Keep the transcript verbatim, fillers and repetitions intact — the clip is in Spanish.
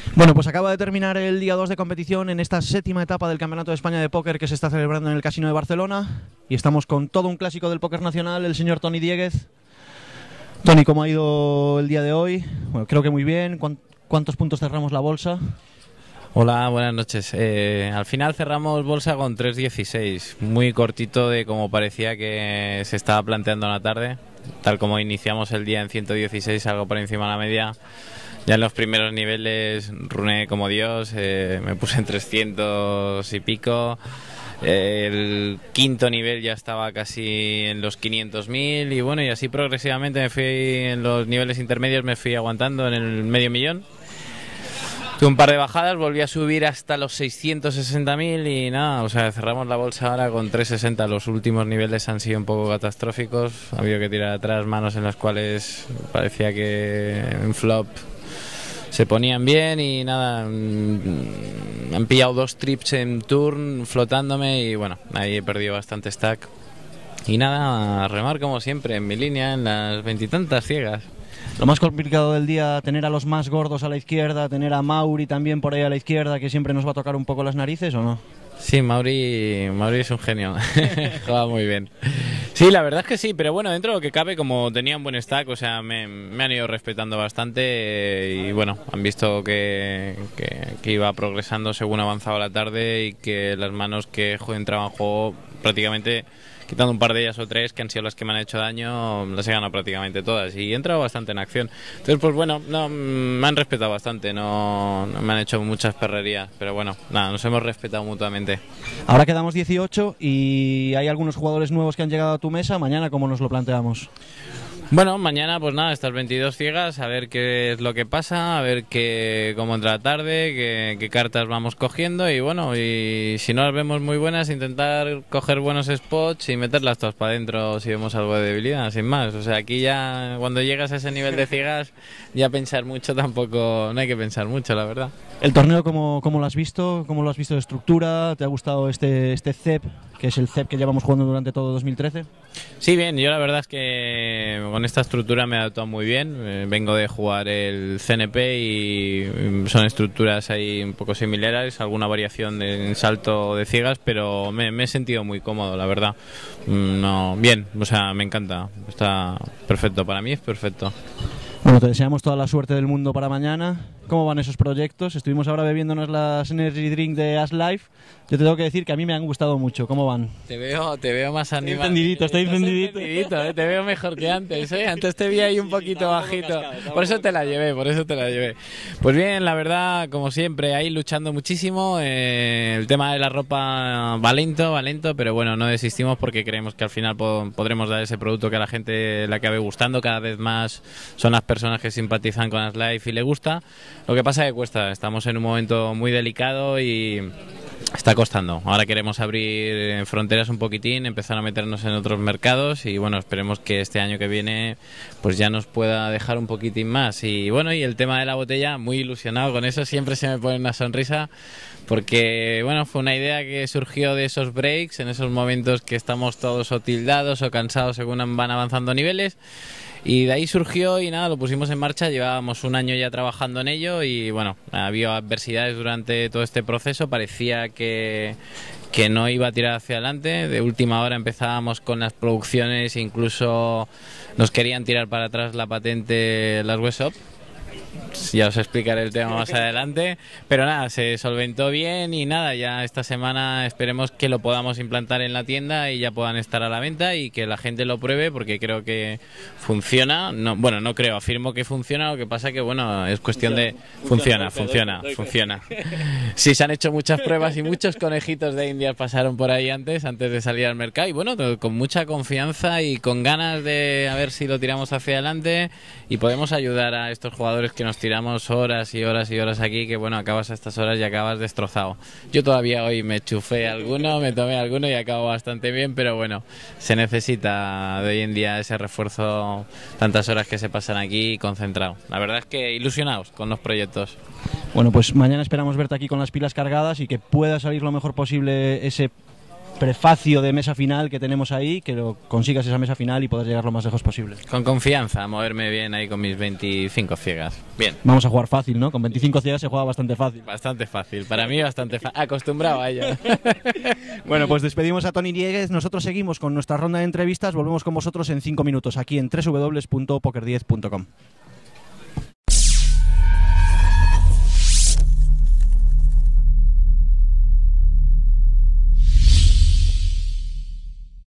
Bueno, pues acaba de terminar el día dos de competición en esta séptima etapa del Campeonato de España de Póker que se está celebrando en el Casino de Barcelona y estamos con todo un clásico del póker nacional, el señor Toni Dieguez. Toni, ¿cómo ha ido el día de hoy? Bueno, creo que muy bien. ¿Cuántos puntos cerramos la bolsa? Hola, buenas noches. Eh, al final cerramos bolsa con tres dieciséis, muy cortito de como parecía que se estaba planteando en la tarde. Tal como iniciamos el día en ciento dieciséis, algo por encima de la media. Ya en los primeros niveles runé como Dios, eh, me puse en trescientos y pico. Eh, el quinto nivel ya estaba casi en los quinientos mil y bueno, y así progresivamente me fui en los niveles intermedios, me fui aguantando en el medio millón. Tuve un par de bajadas, volví a subir hasta los seiscientos sesenta mil y nada, o sea, cerramos la bolsa ahora con trescientos sesenta. Los últimos niveles han sido un poco catastróficos, ha habido que tirar atrás manos en las cuales parecía que en flop se ponían bien y nada, me han pillado dos trips en turn flotándome y bueno, ahí he perdido bastante stack. Y nada, a remar como siempre, en mi línea, en las veintitantas ciegas. Lo más complicado del día, tener a los más gordos a la izquierda, tener a Mauri también por ahí a la izquierda, que siempre nos va a tocar un poco las narices, ¿o no? Sí, Mauri, Mauri es un genio, juega muy bien. Sí, la verdad es que sí, pero bueno, dentro de lo que cabe, como tenía un buen stack, o sea, me, me han ido respetando bastante eh, y bueno, han visto que, que, que iba progresando según avanzaba la tarde y que las manos que entraban en juego prácticamente, quitando un par de ellas o tres que han sido las que me han hecho daño, las he ganado prácticamente todas y he entrado bastante en acción. Entonces, pues bueno, no, me han respetado bastante, no, no me han hecho muchas perrerías, pero bueno, nada, nos hemos respetado mutuamente. Ahora quedamos dieciocho y hay algunos jugadores nuevos que han llegado a tu mesa. Mañana, ¿cómo nos lo planteamos? Bueno, mañana pues nada, estas veintidós ciegas, a ver qué es lo que pasa, a ver qué, cómo entra la tarde, qué, qué cartas vamos cogiendo y bueno, y si no las vemos muy buenas, intentar coger buenos spots y meterlas todas para adentro si vemos algo de debilidad, sin más. O sea, aquí ya cuando llegas a ese nivel de ciegas, ya pensar mucho tampoco, no hay que pensar mucho, la verdad. ¿El torneo cómo, cómo lo has visto? ¿Cómo lo has visto de estructura? ¿Te ha gustado este, este C E P, que es el C E P que llevamos jugando durante todo dos mil trece? Sí, bien, yo la verdad es que con esta estructura me he adaptado muy bien. Eh, vengo de jugar el C N P y son estructuras ahí un poco similares, alguna variación de, en salto de ciegas, pero me, me he sentido muy cómodo, la verdad. No, bien, o sea, me encanta, está perfecto, para mí es perfecto. Bueno, te deseamos toda la suerte del mundo para mañana. ¿Cómo van esos proyectos? Estuvimos ahora bebiéndonos las Energy Drink de As Life. Yo te tengo que decir que a mí me han gustado mucho. ¿Cómo van? Te veo, te veo más animado. Estoy encendidito, estoy encendidito. encendidito ¿eh? Te veo mejor que antes, ¿eh? Antes te vi ahí un poquito bajito. Por eso te la llevé, por eso te la llevé. Pues bien, la verdad, como siempre, ahí luchando muchísimo. Eh, el tema de la ropa va lento, va lento, pero bueno, no desistimos porque creemos que al final po podremos dar ese producto que a la gente le acabe gustando. Cada vez más son las personas que simpatizan con As Life y le gusta. Lo que pasa es que cuesta, estamos en un momento muy delicado y está costando. Ahora queremos abrir fronteras un poquitín, empezar a meternos en otros mercados y bueno, esperemos que este año que viene pues ya nos pueda dejar un poquitín más. Y bueno, y el tema de la botella, muy ilusionado con eso, siempre se me pone una sonrisa porque bueno, fue una idea que surgió de esos breaks, en esos momentos que estamos todos o tildados o cansados según van avanzando niveles. Y de ahí surgió y nada, lo pusimos en marcha, llevábamos un año ya trabajando en ello y bueno, había adversidades durante todo este proceso, parecía que, que no iba a tirar hacia adelante, de última hora empezábamos con las producciones, incluso nos querían tirar para atrás la patente, las Webshop. Ya os explicaré el tema más adelante, pero nada, se solventó bien y nada, ya esta semana esperemos que lo podamos implantar en la tienda y ya puedan estar a la venta y que la gente lo pruebe porque creo que funciona, no, bueno, no creo, afirmo que funciona, lo que pasa que bueno, es cuestión de... Funciona, funciona, funciona. Sí, se han hecho muchas pruebas y muchos conejitos de Indias pasaron por ahí antes, antes de salir al mercado y bueno, con mucha confianza y con ganas de a ver si lo tiramos hacia adelante y podemos ayudar a estos jugadores que nos tiramos horas y horas y horas aquí, que bueno, acabas a estas horas y acabas destrozado. Yo todavía hoy me chufé alguno, me tomé alguno y acabo bastante bien, pero bueno, se necesita de hoy en día ese refuerzo, tantas horas que se pasan aquí concentrado. La verdad es que ilusionados con los proyectos. Bueno, pues mañana esperamos verte aquí con las pilas cargadas y que pueda salir lo mejor posible ese prefacio de mesa final que tenemos ahí, que lo consigas esa mesa final y puedas llegar lo más lejos posible. Con confianza, moverme bien ahí con mis veinticinco ciegas. Bien. Vamos a jugar fácil, ¿no? Con veinticinco ciegas se juega bastante fácil. Bastante fácil, para mí bastante fácil. Acostumbrado a ello. Bueno, pues despedimos a Toni Dieguez, nosotros seguimos con nuestra ronda de entrevistas, volvemos con vosotros en cinco minutos aquí en doble u doble u doble u punto poker diez punto com.